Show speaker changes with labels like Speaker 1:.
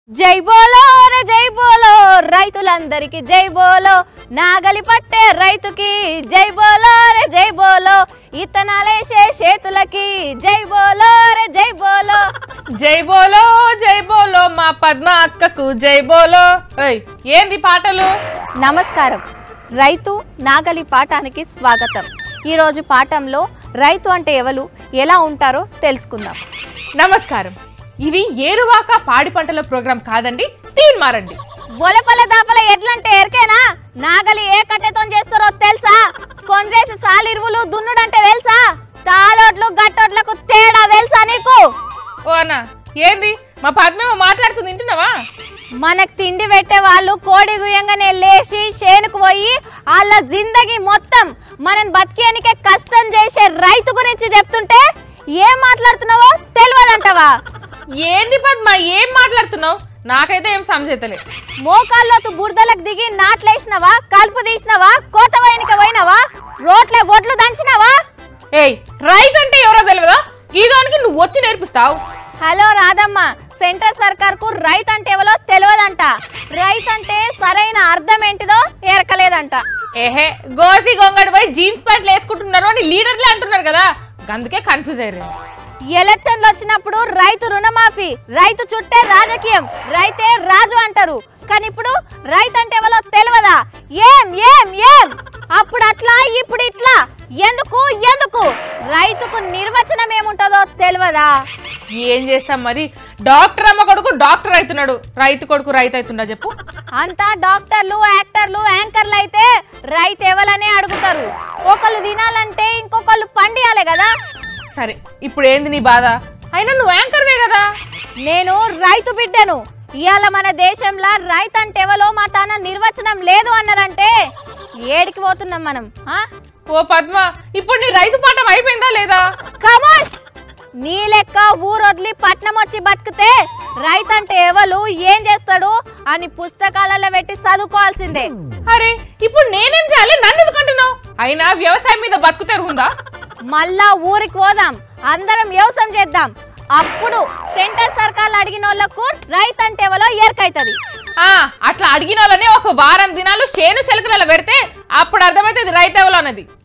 Speaker 1: జై బోలో రే జై బోలో రైతులందరికీ జై బోలో నాగలి పట్టే రైతుకి జై బోలో రే జై బోలో ఇత్తనాలేసే చేతులకి జై బోలో రే జై బోలో
Speaker 2: జై బోలో జై బోలో మా పద్మ అక్కకు జై బోలో. ఏంది పాటలు?
Speaker 1: నమస్కారం, రైతు నాగలి పాఠానికి స్వాగతం. ఈరోజు పాఠంలో రైతు అంటే ఎవరు, ఎలా ఉంటారో తెలుసుకుందాం.
Speaker 2: నమస్కారం, ఇవి ఏరువాక పాడి పంటల ప్రోగ్రాం కాదండి, తీన్మారండి.
Speaker 1: బొలపల దాపల ఎడ్లంటే ఎరికేనా? నాగలి ఏ కట్టెతో చేస్తారో తెలుసా? కొండ్రేసి సాలిరువులు దున్నుడంటే తెలుసా? తాలోడ్లు గట్టోడ్లకు తేడా తెలుసా నీకు?
Speaker 2: ఓనా ఏంది మా పద్మ మాట్లాడుతుంది, వింటున్నావా?
Speaker 1: మనకు తిండి పెట్టే వాళ్ళు కోడి గుయ్యంగానే లేచి చేనుకు పోయి వాళ్ళ జిందగీ మొత్తం మనని బతికేనికే కష్టం చేసే రైతు గురించి చెప్తుంటే ఏం మాట్లాడుతున్నావో తెలియదంటావా?
Speaker 2: ఏంది పద్మ, ఏం మాట్లాడుతున్నావు? నాకైతే ఏం సమజైతలే.
Speaker 1: మోకాళ్ళతో బురదలకు దిగి నాట్లేసినవా, కలుపు తీసినవా, కోత వైనిక పోయినవా, రోట్లే బొడ్లు దంచినవా?
Speaker 2: ఏయ్, రైతు అంటే ఎవరో తెలియదా? ఈ దానికి నువ్వు వచ్చి నేర్పిస్తావు.
Speaker 1: హలో రాధమ్మ, సెంట్రల్ సర్కార్ కు రైతు అంటే ఎవరో తెలియదంట. రైతు అంటే సరైన అర్థం ఏంటిదో ఎరకలేదంట.
Speaker 2: ఏహే, గోసి గొంగడి పోయి జీన్స్ ప్యాంట్లు వేసుకుంటున్నారు అని లీడర్లే అంటున్నారు కదా, అందుకే కన్ఫ్యూజ్ అయ్యారు.
Speaker 1: ఎలక్షన్లు వచ్చినప్పుడు రైతు రుణమాఫీ, రైతు చుట్టే రాజకీయం, రైతే రాజు అంటారు. కానీ ఇప్పుడు రైతు అంటే ఎవరో తెలియదా? ఏం ఏం ఏం అప్పుడు అట్లా ఇప్పుడు ఇట్లా ఎందుకు ఎందుకు? రైతుకు నిర్వచనం ఏముంటుందో తెలియదా?
Speaker 2: ఏం చేస్తాం మరి? డాక్టర్ అమ్మ కొడుకు డాక్టర్ అవుతున్నాడు, రైతు కొడుకు రైతు అవుతుండా చెప్పు?
Speaker 1: అంతా డాక్టర్లు, యాక్టర్లు, యాంకర్లు అయితే రైతు ఎవరనే అడుగుతారు. ఒకళ్ళు తినాలంటే ఇంకొకళ్ళు పండియాలే కదా.
Speaker 2: సరే, ఇప్పుడు ఏంది నీ బాధ? అయినా నువ్వు యాంకర్వే కదా.
Speaker 1: నేను రైతు బిడ్డను. ఇవాళ మన దేశంలో రైతు అంటే ఎవరో మా తాన నిర్వచనం లేదు అన్నారంటే ఏడికి పోతున్నాం మనం?
Speaker 2: ఓ పద్మ, ఇప్పుడు నీ రైతు పాఠం అయిపోయిందా లేదా?
Speaker 1: కమోష్, నీ లెక్క ఊరొదిలి పట్నం వచ్చి బతికితే రైతు అంటే ఎవరు, ఏం చేస్తాడు అని పుస్తకాలలో పెట్టి చదువుకోవాల్సిందే.
Speaker 2: అరే, ఇప్పుడు నేనేం చేయాలి? నన్ను ఎందుకంటున్నావు? అయినా వ్యవసాయం మీద బతుకు తెరుగుందా?
Speaker 1: మళ్ళా ఊరికి పోదాం, అందరం వ్యవసాయం చేద్దాం. అప్పుడు సెంట్రల్ సర్కార్ అడిగిన వాళ్ళకు రైతు అంటే ఎవరో ఎరకైతుంది.
Speaker 2: అట్లా అడిగిన వాళ్ళని ఒక వారం దినాలు చేను చెలకలలో పెడితే అప్పుడు అర్థమైతే రైతు ఎవరో అన్నది.